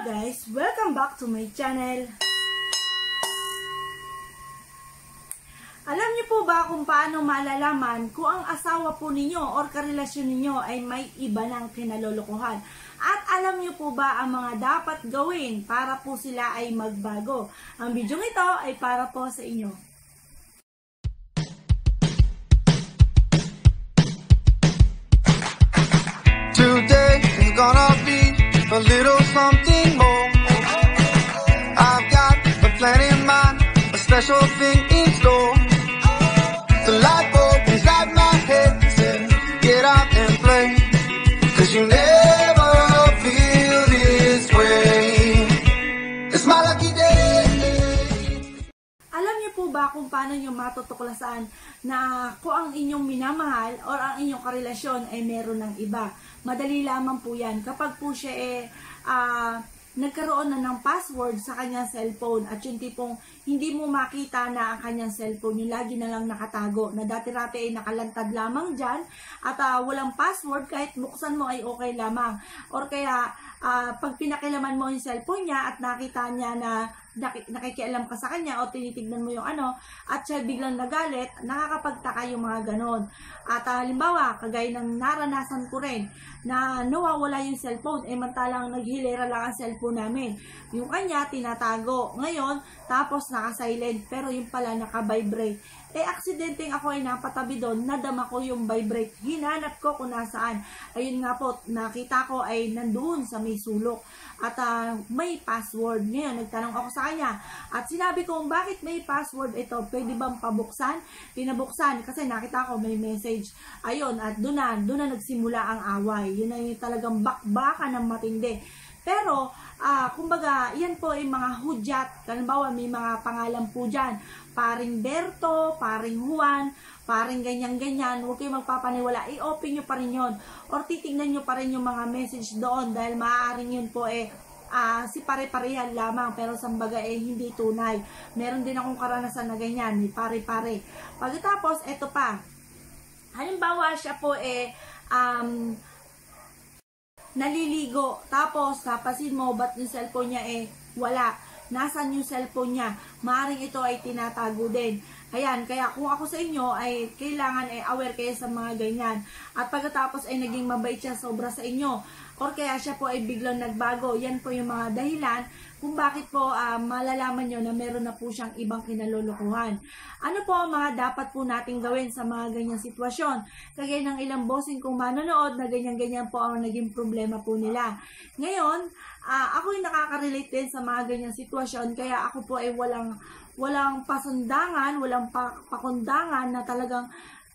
Hello guys! Welcome back to my channel. Alam niyo po ba kung paano malalaman kung ang asawa po ninyo or karelasyon ninyo ay may iba ng kinalolokohan? At alam niyo po ba ang mga dapat gawin para po sila ay magbago? Ang video ito ay para po sa inyo. Today is gonna be a little something more. I've got a plan in mind, a special thing in store. The light bulb inside my head said, get out and play, 'cause you never feel this way. It's my lucky day. Alam niyo po ba kung paano niyo matutuklasan na kung ang inyong minamahal or ang inyong karelasyon ay meron ng iba? Madali lamang po yan. Kapag po siya nagkaroon na ng password sa kanyang cellphone at yung tipong hindi mo makita na ang kanyang cellphone, yung lagi na lang nakatago, na dati-rati ay nakalantad lamang dyan at walang password, kahit buksan mo ay okay lamang. Or kaya pag pinakilaman mo yung cellphone niya at nakita niya na nakikialam ka sa kanya o tinitignan mo yung at siya biglang nagalit, nakakapagtaka yung mga ganon. At halimbawa, kagaya ng naranasan ko rin na nawawala yung cellphone, mantalang naghilera lang ang cellphone namin. Yung kanya tinatago ngayon, tapos naka-silent, pero yung pala naka-vibrate. Aksidenteng ako ay napatabi doon, nadama ko yung vibrate. Hinanap ko kung nasaan. Ayun nga po, nakita ko ay nandoon sa may sulok. At may password. Ngayon, nagtanong ako sa kanya. At sinabi ko, bakit may password ito? Pwede bang pabuksan? Pinabuksan kasi nakita ko may message. Ayun, at doon na nagsimula ang away. Yun ay talagang bakbakan ng matindi. Pero, kumbaga, yan po ay mga hudyat. Halimbawa, may mga pangalan po dyan. Paring Berto, paring Juan, paring ganyan-ganyan. Huwag kayo magpapaniwala. I-open nyo pa rin yun. Or titignan nyo pa rin yung mga message doon. Dahil maaaring yun po si pare-parehan lamang. Pero sambaga hindi tunay. Meron din akong karanasan na ganyan. May pare-pare. Pagkatapos, eto pa. Halimbawa, siya po naliligo, tapos napasin mo, ba't yung cellphone niya wala? Nasaan yung cellphone niya? Maaring ito ay tinatago din. Ayan, kaya kung ako sa inyo ay kailangan aware kayo sa mga ganyan. At pagkatapos ay naging mabait siya sobra sa inyo, or kaya siya po ay biglang nagbago. Yan po yung mga dahilan kung bakit po malalaman nyo na meron na po siyang ibang kinalolokohan. Ano po ang mga dapat po nating gawin sa mga ganyang sitwasyon? Kagaya ng ilang bossing kong manonood na ganyan-ganyan po ang naging problema po nila. Ngayon, ako ay nakaka-relate din sa mga ganyang sitwasyon, kaya ako po ay walang pasundangan, walang pakundangan na talagang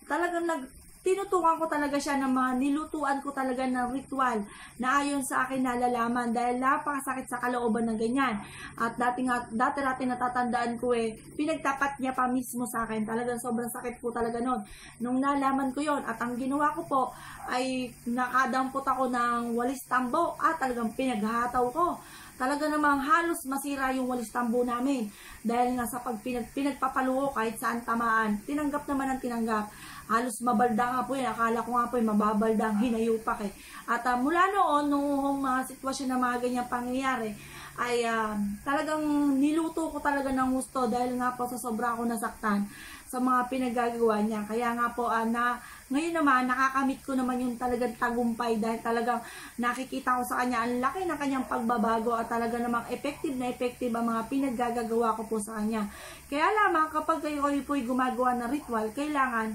tinutukan ko talaga siya ng mga nilutuan ko talaga ng ritual na ayon sa akin nalalaman, dahil napakasakit sa kalooban ng ganyan. At dati natatandaan ko pinagtapat niya pa mismo sa akin. Talagang sobrang sakit po talaga nun. Nung nalaman ko yon, at ang ginawa ko po ay nakadampot ako ng walis tambo at talagang pinaghataw ko. Talaga namang halos masira yung walis tambo namin. Dahil nga sa pinagpapaluho kahit saan tamaan. Tinanggap naman ang tinanggap. Halos mabalda nga po yun. Akala ko nga po mababaldang hinayupak At mula noon, nung mga sitwasyon na mga ganyang pangyayari, ay talagang niluto ko talaga ng gusto dahil nga po sa sobra ako nasaktan sa mga pinagagawa niya. Kaya nga po ngayon naman nakakamit ko naman yung talagang tagumpay, dahil talagang nakikita ko sa kanya ang laki ng kanyang pagbabago at talaga namang effective na effective ang mga pinaggagawa ko po sa kanya. Kaya lamang kapag kayo po'y gumagawa ng ritual, kailangan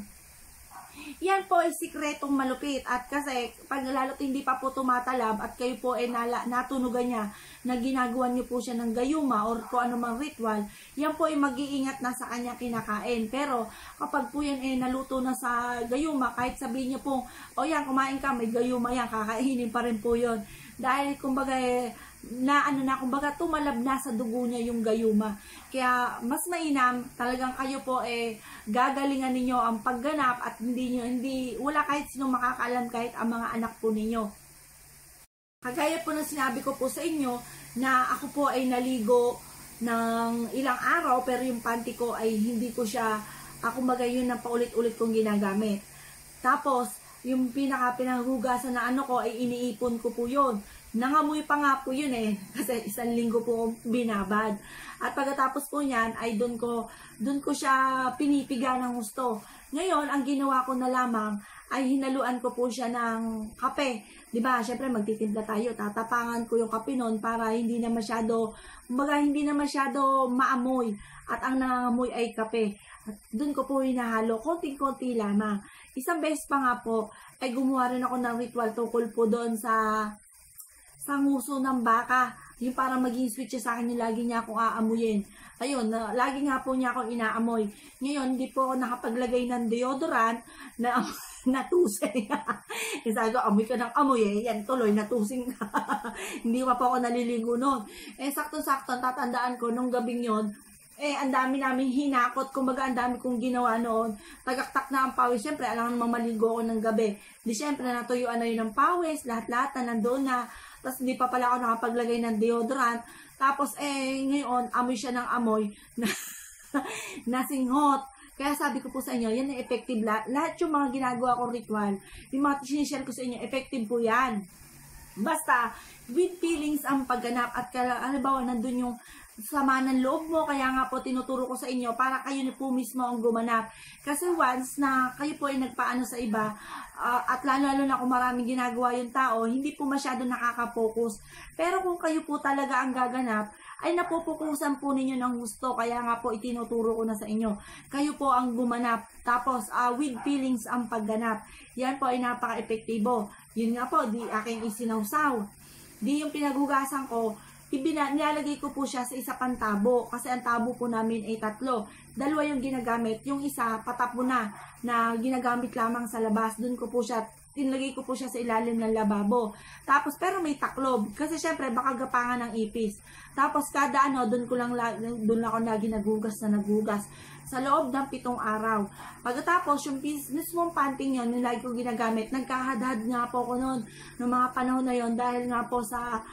yan po ay sikretong malupit. At kasi pag lalo't hindi pa po tumatalab at kayo po natunugan niya na ginagawa niyo po siya ng gayuma or kung ano mang ritual, yan po ay mag-iingat na sa kanya kinakain. Pero kapag po yan naluto na sa gayuma, kahit sabihin niyo po, o yan, kumain ka, may gayuma yan, kakainin pa rin po yun. Dahil kumbaga kumbaga tumalab na sa dugo niya yung gayuma. Kaya mas mainam talagang kayo po gagalingan ninyo ang pagganap at wala kahit sino makakaalam, kahit ang mga anak po ninyo. Kagaya po ng sinabi ko po sa inyo na ako po ay naligo ng ilang araw, pero yung panty ko ay hindi ko siya, kumbaga yun na paulit-ulit kong ginagamit. Tapos yung pinanghugasan na ko ay iniipon ko po yun. Nangamoy pa nga po yun eh, kasi 1 linggo po binabad. At pagkatapos po niyan, ay doon ko siya pinipiga ng gusto. Ngayon, ang ginawa ko na lamang, ay hinaluan ko po siya ng kape. Diba? Syempre, magtitimpla tayo. Tatapangan ko yung kape nun para hindi na masyado maamoy. At ang nangangamoy ay kape. At doon ko po hinahalo, konting-konti lamang. Isang beses pa nga po, ay gumawa rin ako ng ritual tungkol po doon sa nguso ng baka. Yung parang maging sweet siya sa akin, yung lagi niya akong aamuyin. Ayun, lagi nga po niya akong inaamoy. Ngayon, hindi po ako nakapaglagay ng deodorant na natusing. Sabi ko, amoy ka ng amoy eh. Yan, tuloy, natusing ka. Hindi pa po ako naliligo noon. Eh, sakto-sakto, tatandaan ko, nung gabing yon, ang dami namin hinakot. Kumbaga, ang dami kong ginawa noon. Tagaktak na ang pawis. Siyempre, alam naman maligo ako ng gabi. Di siyempre, natuyuan na yun ng pawis. Lahat-lahat na nandoon na. Tapos, hindi pa pala ako nakapaglagay ng deodorant. Tapos, ngayon, amoy siya ng amoy na nasinghot. Kaya sabi ko po sa inyo, yan ang effective lahat yung mga ginagawa kong ritual, yung mga sinishare ko sa inyo, effective po yan. Basta, with feelings ang pagganap at halimbawa, nandun yung sama ng loob mo, kaya nga po tinuturo ko sa inyo para kayo na po mismo ang gumanap. Kasi once na kayo po ay nagpaano sa iba, at lalo na kung maraming ginagawa yung tao, hindi po masyado nakaka-focus. Pero kung kayo po talaga ang gaganap, ay napupukusan po ninyo ng gusto. Kaya nga po itinuturo ko na sa inyo. Kayo po ang gumanap. Tapos, with feelings ang pagganap. Yan po ay napaka-epektibo. Yun nga po, di aking isinawsaw. Di yung pinagugasan ko, nilalagay ko po siya sa isa pang tabo. Kasi ang tabo po namin ay 3. 2 yung ginagamit. Yung isa, patap mo na ginagamit lamang sa labas. Doon ko po siya, tinlagay ko po siya sa ilalim ng lababo. Tapos, pero may taklob. Kasi syempre, baka gapangan ng ipis. Tapos, kada doon ako lagi nagugas. Sa loob ng 7 araw. Pagkatapos, yung mismong panting yun, yung lagi ko ginagamit, nagkahadhad nga po ko noon, ng mga panahon na yon dahil nga po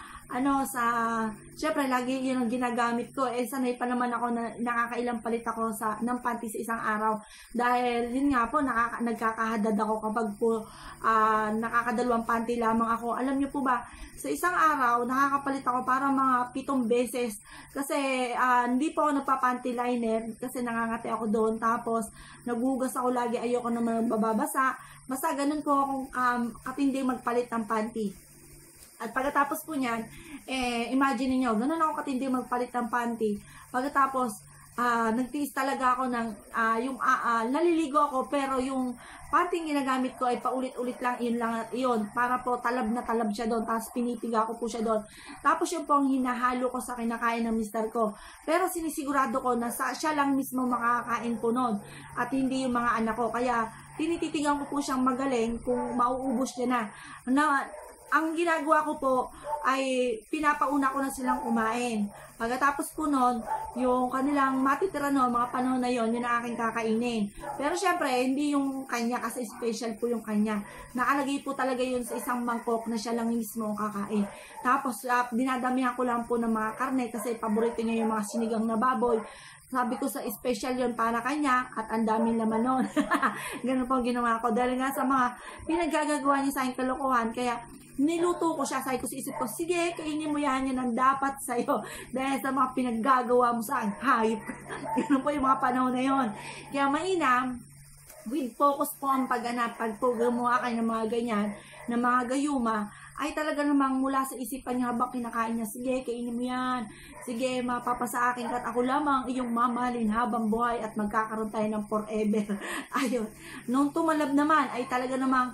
syempre, lagi yun ang ginagamit ko. Sanay pa naman ako na nakakailang palit ako ng panty sa isang araw. Dahil, yun nga po, nagkakahadad ako kapag po nakakadalawang panty lamang ako. Alam niyo po ba, sa isang araw, nakakapalit ako para mga 7 beses. Kasi, hindi po ako nagpa-panty liner kasi nangangati ako doon. Tapos, nagugas ako lagi, ayoko naman bababasa. Basta, ganun po akong katindi magpalit ng panty. At pagkatapos po niyan, imagine niyo, ganun ako katindi magpalit ng panty. Pagkatapos, nagtiis talaga ako ng, naliligo ako, pero yung panty ginagamit ko ay paulit-ulit lang, yun, para po talab na talab siya doon, tapos pinipiga ko po siya doon. Tapos yun po ang hinahalo ko sa kinakain ng mister ko. Pero sinisigurado ko na siya lang mismo makakain po noon, at hindi yung mga anak ko. Kaya, tinititigan ko po siyang magaling kung mauubos niya na ang ginagawa ko po ay pinapauna ko na silang kumain. Pagkatapos po nun, yung kanilang matitira mga panahon na yon, yun ang aking kakainin. Pero syempre, hindi yung kanya kasi special po yung kanya. Nakalagay po talaga yun sa isang mangkok na siya lang mismo ang kakain. Tapos, dinadamihan ko lang po ng mga karne kasi paborito niya yung mga sinigang na baboy. Sabi ko sa special yon para kanya at ang daming laman nun. Ganun po ang ginawa ko. Dahil nga sa mga pinaggagawa niya sa aking kalokohan, kaya niluto ko siya. Sabi ko sa isip ko, sige, kainin mo yan ang dapat sa'yo. Dahil sa mga pinaggagawa mo sa aking hayop. Ganun po yung mga panahon na yon. Kaya mainam, with focus po ang pagganap. Pag po gumawa kayo ng mga ganyan, ng mga gayuma, ay talaga namang mula sa isipan niya habang kinakain niya, sige, kainin mo yan. Sige, mapapasa akin at ako lamang iyong mamahalin habang buhay at magkakaroon tayo ng forever. Ayun. Nung tumalab naman, ay talaga namang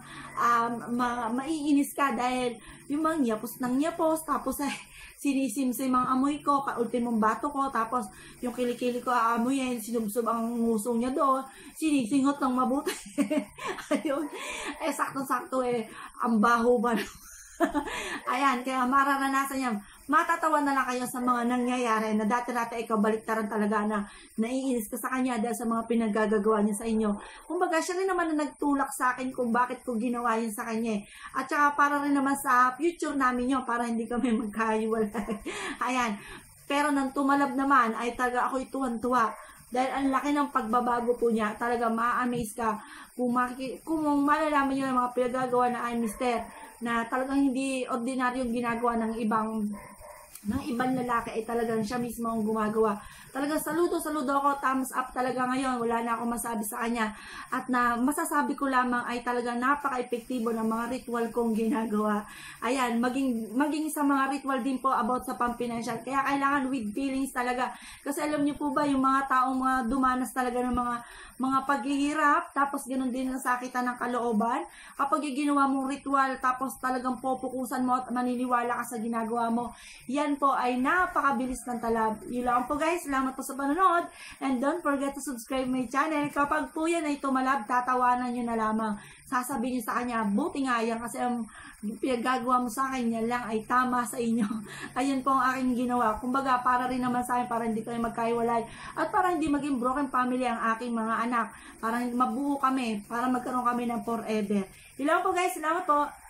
maiinis ka dahil yung mga nyapos ng nyapos, tapos sinisimsim ang amoy ko, ultimong bato ko, tapos yung kilikili ko aamoyin, sinubsob ang nguso niya doon, sinisingot ng mabuti. Ayun. Sakto-sakto ang baho ba ayan, kaya mararanasan niya. Matatawa na lang kayo sa mga nangyayari na dati-dati ikaw baliktaran talaga na naiinis ka sa kanya dahil sa mga pinaggagawa niya sa inyo. Kumbaga, siya rin naman na nagtulak sa akin kung bakit ko ginawa yun sa kanya. At saka para rin naman sa future namin yun, para hindi kami magkahiwalay. Ayan. Pero nang tumalab naman, ay talaga ako'y tuwan-tuwa. Dahil ang laki ng pagbabago po niya, talaga ma-amaze ka kung malalaman niyo ng mga pinagagawa na ay mister. na talagang hindi ordinaryong ginagawa ng ibang lalaki, ay talagang siya mismo ang gumagawa. Talagang saludo ako, thumbs up talaga ngayon. Wala na akong masabi sa kanya. At na masasabi ko lamang ay talagang napaka-epektibo ng mga ritual kong ginagawa. Ayan, maging sa mga ritual din po about sa pampinancial. Kaya kailangan with feelings talaga. Kasi alam niyo po ba, yung mga taong mga dumanas talaga ng mga paghihirap, tapos ganoon din ang sakitan ng kalooban, kapag ginawa mong ritual, tapos talagang pupukusan mo at maniniwala ka sa ginagawa mo, yan po ay napakabilis ng talab. Yun lang po guys, salamat po sa panonood, and don't forget to subscribe my channel. Kapag po yan ay tumalab, tatawanan nyo na lamang. Sasabihin nyo sa kanya, buti nga yan, kasi ang pinagagawa mo sa akin, yan lang ay tama sa inyo. Ayun po ang aking ginawa. Kumbaga, para rin naman sa akin, para hindi kayo magkaiwalay, at para hindi maging broken family ang aking mga anak, para mabuo kami, para magkaroon kami ng forever. Yun lang po guys, salamat po.